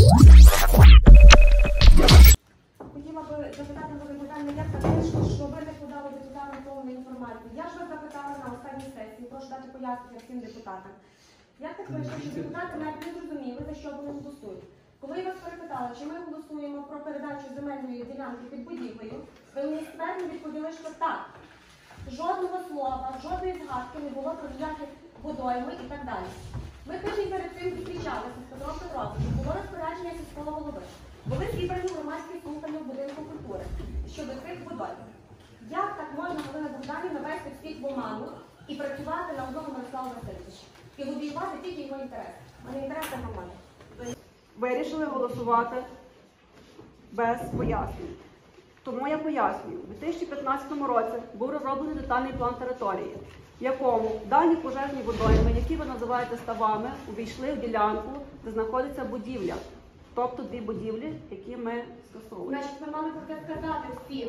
Хотіла би запитати запитання, як так вийшло, що ви не подали депутатам повну інформацію. Я ж вас запитала на останній сесії, прошу дати пояснення всім депутатам. Як так вийшло, що депутати навіть не зрозуміли, за що вони голосують? Коли я вас перепитала, чи ми голосуємо про передачу земельної ділянки під будівлею, ви мені ствердно відповіли, що так. Жодного слова, жодної згадки не було про ніякі водойми і так далі. Ми тиждень перед цим зустрічалися з Петром Петровичем, було розпорядження сільського голови. Були зібрані громадські слухання в будинку культури щодо цих водойм. Як так можна, Галина Богданівна, навести всіх в оману і працювати на одного Мирослава Васильовича? І лобіювати тільки його інтереси, а не інтереси громади? Вирішили голосувати без пояснень. Тому я пояснюю, у 2015 році був розроблений детальний план території, в якому дані пожежні водойми, які ви називаєте ставами, увійшли в ділянку, де знаходиться будівля. Тобто дві будівлі, які ми скасовуємо. Значить, ви мали про це сказати всім.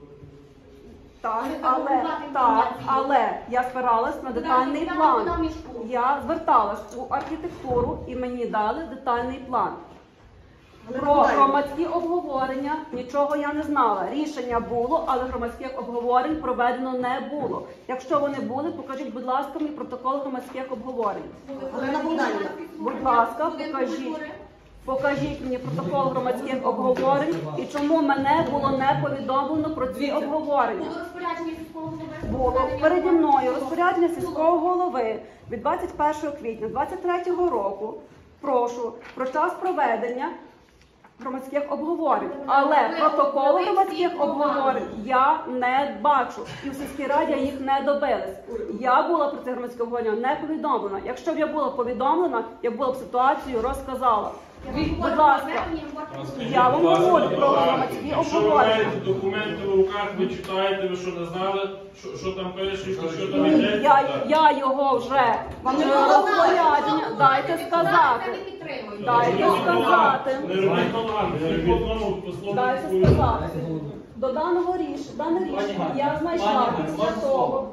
Але я спиралась на детальний план. Я зверталась у архітектуру і мені дали детальний план. Про громадські обговорення нічого я не знала. Рішення було, але громадських обговорень проведено не було. Якщо вони були, покажіть, будь ласка, мені протокол громадських обговорень. Будь ласка, покажіть мені протокол громадських обговорень і чому мене було не повідомлено про ці обговорення. Було розпорядження сільського голови? Було переді мною розпорядження сільського голови від 21 квітня 2023 року. Прошу про час проведення громадських обговорень. Але протоколу громадських обговорень я не бачу. І в сільській раді їх не добились. Я була про це громадське обговорення не повідомлена. Якщо б я була повідомлена, я б була б ситуацію розказала. Будь ласка, я вам говорю про громадські обговорення. Якщо ви маєте документи в руках, ви читаєте, ви що не знали, що там пише, що там йде? Я його вже розпорядження. Дайте сказати. Дайте сказати. Не робіть баланс, по одному послову. Дайте сказати. До даного рішення я знайшла після того.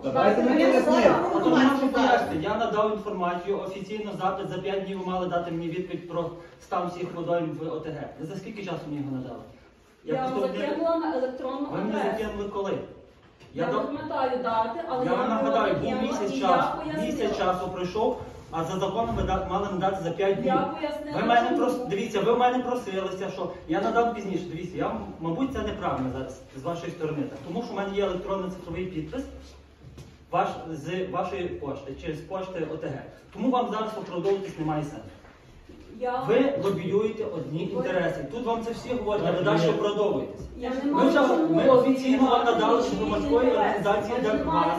Я надав інформацію, офіційно запит, за 5 днів ви мали дати мені відповідь про стан всіх водойм в ОТГ. Ви за скільки часу мені його надали? Я вам закинула на електронну Ви мені адресу. закинули коли? Я не пам'ятаю дати, але Я вам нагадаю, був місяць часу. пояснила. Місяць часу пройшов, а за законом ви мали надати за 5 днів. Я пояснила, Ви мене чому. Дивіться, ви в мене просилися, що я надав пізніше. Дивіться, мабуть, це неправильно зараз з вашої сторони. Тому що в мене є електронний цифровий підпис з вашої пошти, через пошти ОТГ. Тому вам зараз оправдовуватись немає сенсу. Ви лобіюєте одні інтереси. Тут вам це всі говорять, а ви далі оправдовуєтесь. Ми офіційно вам надали з громадської організації ДРГА.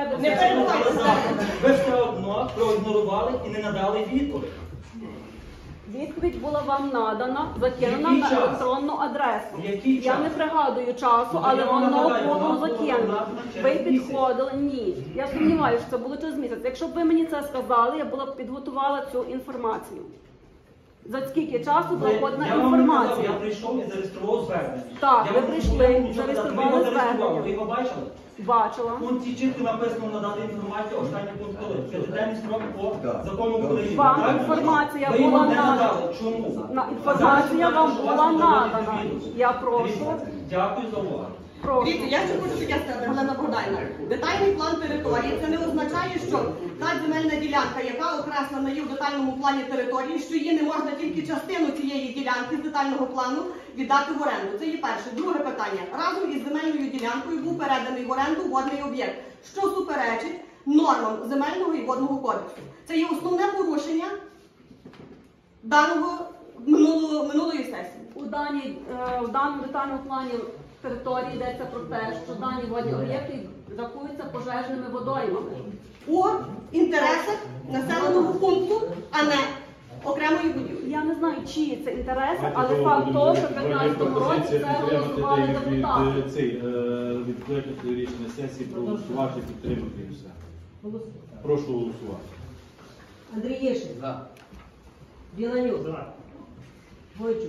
Ви все одно проігнорували і не надали відповідь. Відповідь була вам надана, закинена на електронну адресу. Який Я час? не пригадую часу, але воно було закинено. Ви підходили? Ні. Я сумніваюся, що це було через місяць. Якщо б ви мені це сказали, я була б підготувала цю інформацію. За скільки часу була подана інформація? Я прийшов і зареєстрував звернення. Так, ви прийшли, зареєстрували звернення. Ви його бачили? Бачила. В пункті чітко написано надати інформацію останній пункт коли. 5-денний строк по закону України. Вам Так? інформація Ви його була не надана. надали. Чому? Інформація вам була надана. Я прошу. Дивіться, дякую за увагу. Дивіться, я ще хочу таке сказати, Галина Богданівна. Детальний план території – це не означає, що та земельна ділянка, яка окреслена є в детальному плані території, що її не можна тільки частину цієї ділянки з детального плану віддати в оренду. Це є перше. Друге питання. Разом із земельною ділянкою був переданий в оренду водний об'єкт, що суперечить нормам земельного і водного кодексу. Це є основне порушення даного минулої сесії. У даному детальному плані території йдеться про те, що дані водні об'єкти рахуються пожежними водоймами. У інтересах населеного пункту, а не окремої будівлі. Я не знаю, чиї це інтереси, але факт того, що в 2015 році це голосували депутати. Відкликати рішення сесії, проголосувати, підтримати і все. Прошу голосувати. Андрієшин. За. Біланюк. Бойчук.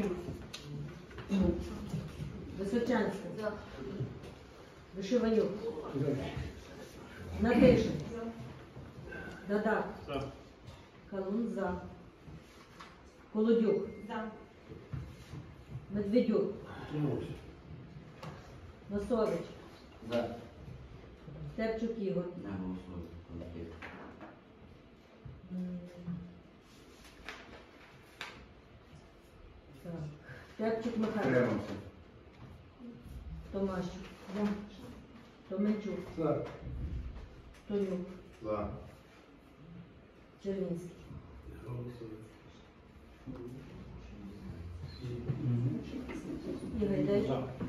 Височанська. Вишиванюк. Надишин. Дадак. Калун за. Колодюк. Медведюк. Носович. За. Степчук Ігор. Не голосую. Конфлікт. Так. Степчук Михайло. Тримався. Томащук. Томенчук. За. Тонюк. За. Червінський. І Гайдай.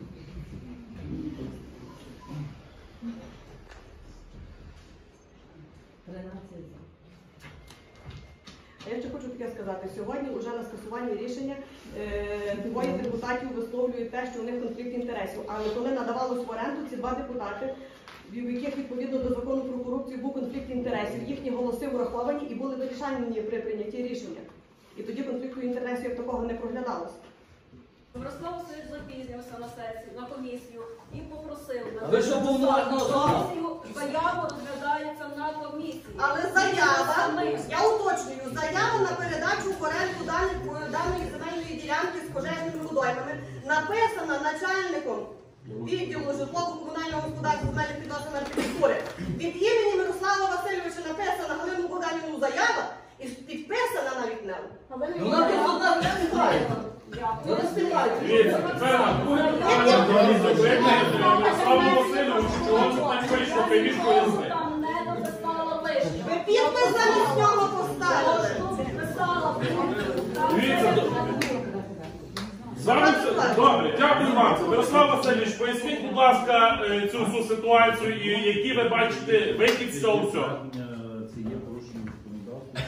А я ще хочу таке сказати. Сьогодні вже на скасуванні рішення двоє депутатів висловлюють те, що у них конфлікт інтересів. Але коли надавалось в оренду, ці два депутати, в яких відповідно до закону про корупцію був конфлікт інтересів, їхні голоси враховані і були вирішальні при прийнятті рішення. І тоді конфлікту інтересів як такого не проглядалося. Мирослав Васильович запізнився на сесію, на комісію і попросив А ви що повноважного особа? заяву розглядається на комісії. Але заява, я уточнюю, заява на передачу в оренду даної земельної ділянки з пожежними водоймами написана начальником відділу житлово-комунального господарства земельних відносин архітектури. Від імені Мирослава Васильовича написана Галину Богданівну заява і підписана навіть нею. Вона тут одна не співає. Ви не співаєте. Дивіться, тепер Мирославу Васильовичу, чого це так вийшло, примішку язик. Там не дописала лишнього. Ви підпис замість нього поставили. Дописала. Дивіться, зараз все добре, дякую вам. Мирослав Васильович, поясніть, будь ласка, цю всю ситуацію і які ви бачите вихід з цього всього. Це є порушення законодавства.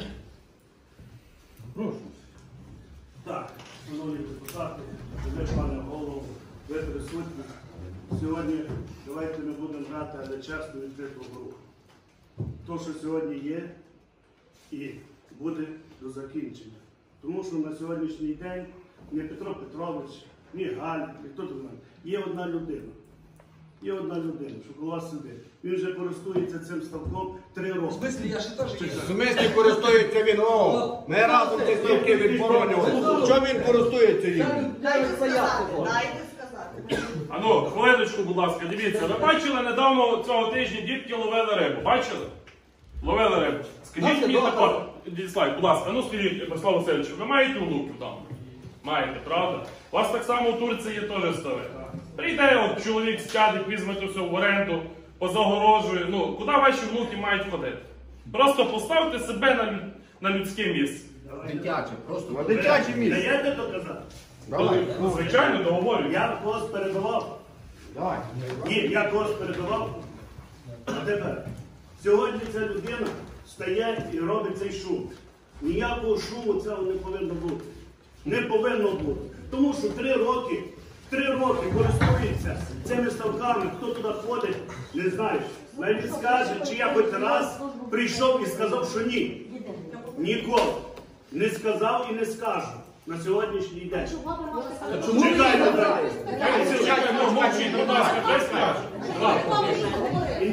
Прошу. Так, шановні депутати, пане голову, ви присутні. Сьогодні давайте не будемо грати, але чесно відкриту гру. То, що сьогодні є, і буде до закінчення. Тому що на сьогоднішній день ні Петро Петрович, ні Галя, ні хто до мене. Є одна людина. Є одна людина, що коло вас сидить. Він вже користується цим ставком 3 роки. В смислі, я ще теж є. В смислі користується він? О, ми разом ці ставки відборонювали. Що він користується їм? Дайте сказати. Ану, хвилиночку, будь ласка, дивіться, ви бачили недавно цього тижня дітки ловили рибу, бачили? Ловили рибу. Скажіть мені тако, Діслайк, будь ласка, ну скажіть, Мирослав Васильович, ви маєте внуків там? Маєте, правда? У вас так само в Турції є теж стави. Прийде от чоловік з чадик, візьмете все в оренду, позагорожує. Ну, куди ваші внуки мають ходити? Просто поставте себе на людське місце. Дитяче, просто на дитяче місце. Даєте доказати? Давай. Ну, звичайно, договорю. Я когось передавав. Давай. Ні, я когось передавав. А тепер, сьогодні ця людина стає і робить цей шум. Ніякого шуму цього не повинно бути. Не повинно бути. Тому що 3 роки користуються цими ставками. Хто туди ходить, не знаю. Навіть скаже, чи я хоч раз прийшов і сказав, що ні. Ніколи. Не сказав і не скажу. На сьогоднішній день. Чекайте, далі. Мовчіть, будь ласка, хай скаже. І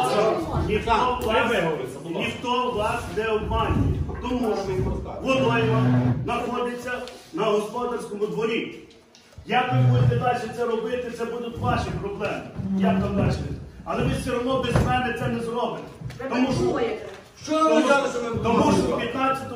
ніхто вас не обманює. Тому що водойма знаходиться на господарському дворі. Як ви будете далі це робити, це будуть ваші проблеми. Як там далі? Але ви все одно без мене це не зробите. Тому що в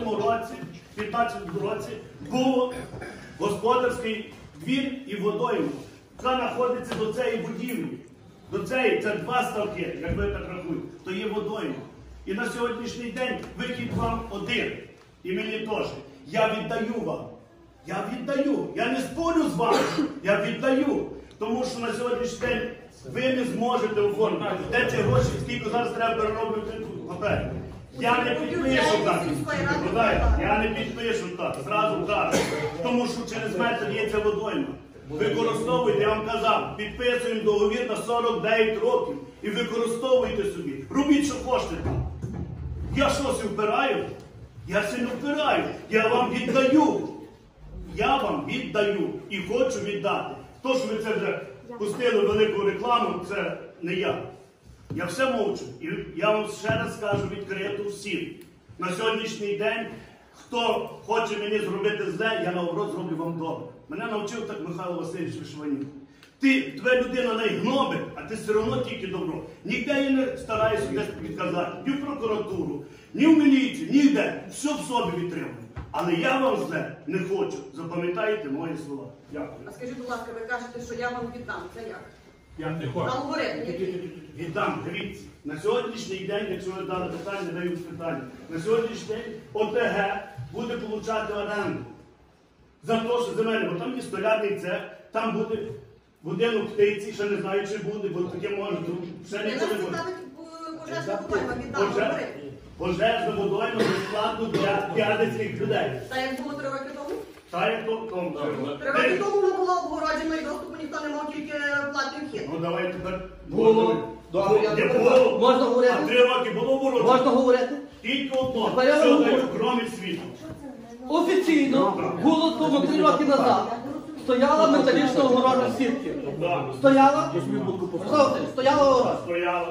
15-му році був господарський двір і водойма, яка знаходиться до цієї будівлі. До цієї, це 2 ставки, як ви так рахуєте, то є водойма. І на сьогоднішній день вихід вам один. І мені теж. Я віддаю вам. Я віддаю. Я не спорю з вами. Я віддаю. Тому що на сьогоднішній день ви не зможете оформити. Де ці гроші, скільки зараз треба перероблювати папер. Я не підпишу так. Я не підпишу так. Зразу кажу. Тому що через метр є ця водойма. Використовуйте, я вам казав, підписуємо договір на 49 років. І використовуйте собі. Робіть, що хочете там. Я щось впираю? Я це не впираю. Я вам віддаю. Я вам віддаю. І хочу віддати. То, що ви це вже пустили велику рекламу, це не я. Я все мовчу. І я вам ще раз скажу відкрито всім. На сьогоднішній день хто хоче мені зробити зле, я наоборот зроблю вам добре. Мене навчив так Михайло Васильович Вишванюк. Твоя людина найгнобить, а ти все одно тільки добро. Ніде я не стараюся десь підказати, ні в прокуратуру, ні в міліцію, ніде. Все в собі відтримую. Але я вам зле не хочу. Запам'ятайте мої слова. Дякую. А скажіть, будь ласка, ви кажете, що я вам віддам. Це як? Я не хочу. Алгоритм який? Віддам, дивіться. На сьогоднішній день, якщо ви дали питання, даю питання. На сьогоднішній день ОТГ буде получати оренду. За те, що земельне, бо там є столярний цех, там буде будинок птиці, ще не знаю, чи буде, бо таке може, ще Нас нічого не буде. цікавить пожежна водойма, віддам алгоритм. Пожежна водойма безплатно для п'ятницьких людей. Та як було 3 роки тому? Та як то в тому. 3 роки тому вона була обгороджена і доступу ніхто не мав, тільки платний вхід. Ну давай тепер. Було. Не було. Можна А говорити? 3 роки було обороджено. Можна говорити? Тільки одно. Тепер я Все вам даю, говорю. крім світу. Офіційно було тому 3 роки назад. Стояла металічна огорожа сітки. Так. Стояла? Стояла огорожа. Стояла.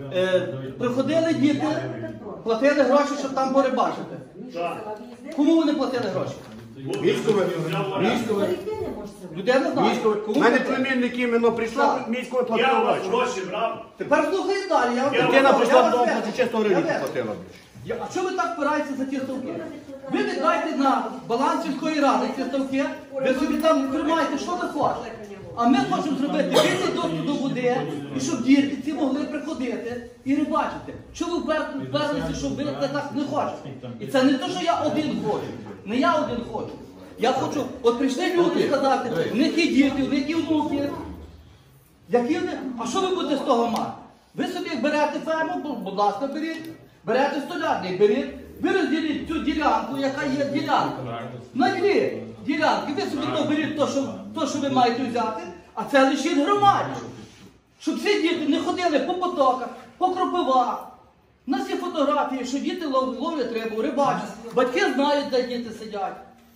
Приходили діти, платили гроші, щоб там порибачити. Так. Кому вони платили гроші? Військове. Військове. Людей не знаю. Військове. У мене племінник іменно прийшов, військове Я платив у вас гроші. гроші брав. Тепер слухай далі. Я вам Дитина кажу, прийшла я до вас області, вірю. чисто Я гривні вірю. платила. А що ви так впираєтеся за ті ставки? Ви віддайте на баланс сільської ради ці ставки, ви собі там тримаєте, що ви хочете. А ми хочемо зробити вільний доступ до води, і щоб діти ці могли приходити і рибачити. Що ви вперлися, що ви це так не хочете? І це не те, що я один хочу. Не я один хочу. Я хочу, от прийшли люди сказати, у них є діти, у них є внуки. Які вони? А що ви будете з того мати? Ви собі берете ферму, будь ласка, беріть, берете столярний, беріть, ви розділіть цю ділянку, яка є ділянка. На 2 ділянки, ви собі то беріть то, що ви маєте взяти, а це лишіть громаді. Щоб всі діти не ходили по потоках, по кропивах. У нас є фотографії, що діти ловлять рибу, рибачать. Батьки знають, де діти сидять.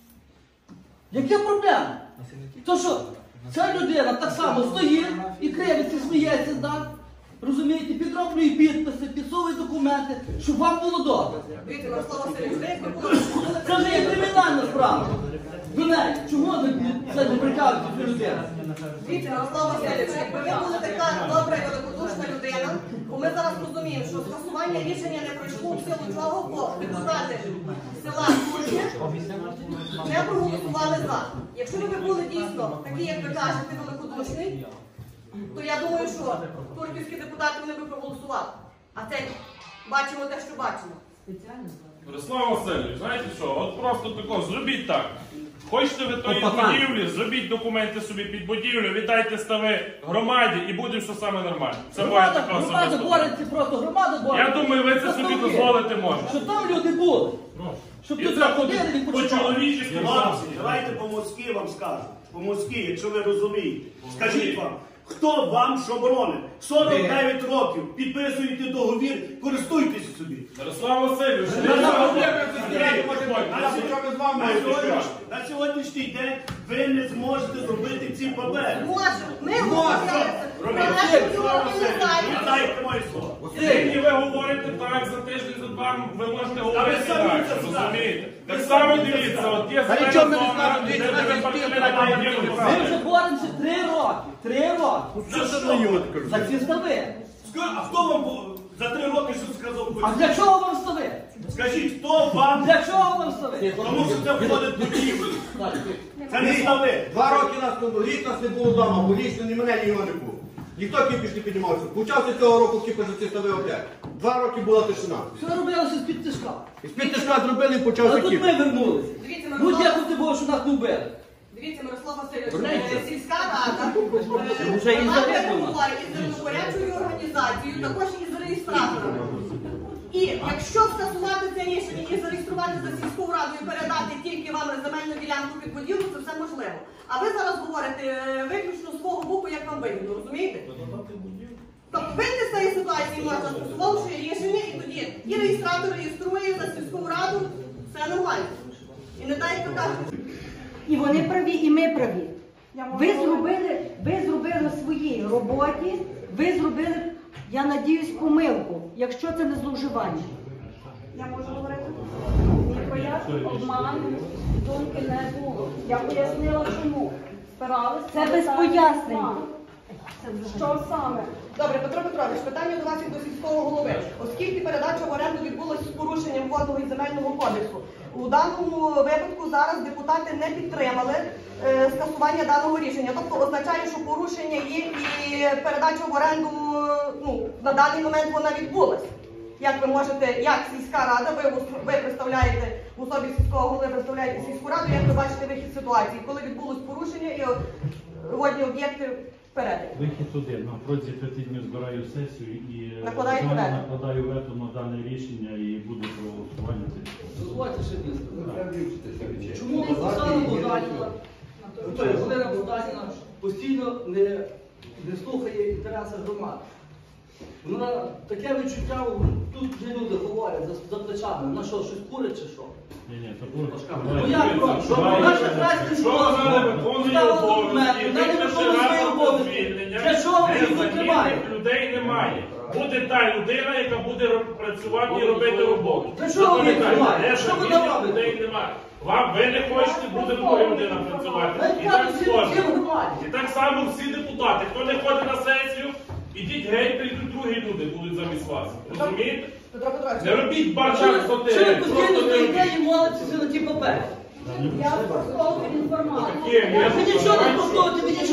Які проблеми? То що ця людина так само стоїть і кривиться, сміється, так? Розумієте, підроблює підписи, підсовує документи, щоб вам було добре. Дивіться, Мирослава Васильович, Це вже є кримінальна справа. До неї. Чого ви це не притягуєте цю людину? Дивіться, Мирослава Васильович, якби ви були така добра і великодушна людина, то ми зараз розуміємо, що скасування рішення не пройшло в силу чого, бо депутати села Турки не проголосували за. Якщо ви були дійсно такі, як ви кажете, великодушні, то я думаю, що турківські депутати вони би проголосували. А це бачимо те, що бачимо. Мирослав Васильович, знаєте що, от просто тако, зробіть так. Хочете ви тої Пацан. будівлі, зробіть документи собі під будівлю, віддайте стави громаді і буде все саме нормально. Це моя така Громада особиста. бореться просто, громада бореться. Я думаю, ви це собі дозволити можете. Щоб там люди були. Щоб І тут це ходили і почували. по-чоловічески. Хлопці, давайте по-морськи вам скажу. По-морськи, якщо ви розумієте. Скажіть вам, хто вам що боронить? 49 років, підписуєте договір, користуйтесь собі. Мирослав Васильович, На сьогоднішній день ви не зможете зробити ці папери. Можемо. Ми говорили про Робіть. нашу організацію. Дайте моє слово. Сьогодні ви говорите так, за тиждень, за 2 ви можете говорити ви самі так, це знаєте. розумієте? Так само дивіться, от є Та нічого ми не знаємо, дивіться, де ви навіть партнери спільно на маємо ділянку. Ми вже боремося 3 роки. 3 роки. За що? За ці стави. А хто вам за 3 роки що сказав? А для чого вам стави? Скажіть, хто вам? Для чого вам стави? Тому що це входить в будівлю. Це не стави. 2 роки нас не було, рік нас не було вдома, бо лічно ні мене, ні його не було. Ніхто кіпіш не піднімався. Почався цього року кіпіш за ці стави опять. 2 роки була тишина. Все робилося з-під тишка. І з-під тишка зробили і Але почався тут кіпіш. ми вернулися. Дивіться, Ну Мирослав, дякувати Богу, що нас не вбили. дивіться, Мирослав Васильович, Дурниця. сільська рада Вже і вона заведено. перебуває із рівнопорядчою організацією, також із реєстраторами. І якщо скасувати це рішення і зареєструвати за сільську раду і передати тільки вам земельну ділянку під будівлю, це все можливо. А ви зараз говорите виключно з свого боку, як вам вигідно, розумієте? Тобто вийти з цієї ситуації можна, скасувавши рішення, і тоді і реєстратор реєструє за сільську раду, все нормально. І не дай, як ви кажете. І вони праві, і ми праві. Ви зробили в своїй роботі, ви зробили, я надіюсь, помилку, якщо це не зловживання. Я можу говорити? ніяких обманів, думки не було. Я пояснила, чому. Спиралися. Це без пояснень. Що саме? Добре, Петро Петрович, питання до вас як до сільського голови. Оскільки передача в оренду відбулася з порушенням водного і земельного кодексу, у даному випадку зараз депутати не підтримали скасування даного рішення. Тобто означає, що порушення є і передача в оренду, ну, на даний момент вона відбулася. Як ви можете, як сільська рада, ви представляєте в особі сільського голови, представляєте сільську раду, як ви бачите вихід ситуації, коли відбулось порушення і водні об'єкти передані? Вихід один. На протязі 5 днів збираю сесію і Накладаєте вето? накладаю вето на дане рішення і буде проголосування. Дозвольте ще місце. Чому Оксана Богданівна, Галина Богданівна постійно не слухає інтереси громади? Вона таке відчуття, тут вже люди говорять за плечами. Вона що, щось курить чи що? Ні, це Ну як просто? Наша крайська Що вона не виконує обов'язки, вона не виконує свої обов'язки. Для чого ви їх викриваєте? людей немає. Буде та людина, яка буде працювати і робити роботу. Для чого ви їх Запам'ятайте, викриваєте? Що ви незамінних робите? людей немає. Ви не хочете, буде друга людина працювати. І так скоро. І так само всі депутати. Хто не ходить на сесію, ідіть геть, прийдуть другі люди, будуть замість вас. Розумієте? Петро Петрович, Не робіть бачак Що ви сотерів. постійно Просто не стоїте робіть. і молитеся на ті папери? Я спростовую інформацію. Є, Ви нічого не повторюєте, ви